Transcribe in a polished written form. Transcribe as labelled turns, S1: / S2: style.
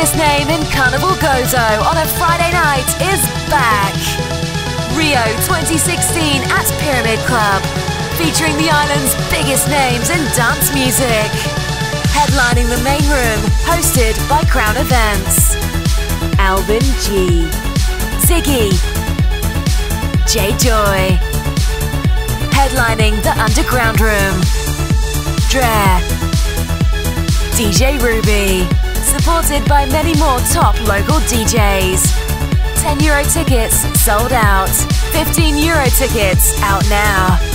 S1: biggest name in Carnival Gozo on a Friday night is back. Rio 2016 at Pyramid Club, featuring the island's biggest names in dance music. Headlining the main room, hosted by Crown Events. Alvin G, Ziggy, J Joy. Headlining the underground room, Dre, DJ Ruby. Supported by many more top local DJs. €10 tickets sold out. €15 tickets out now.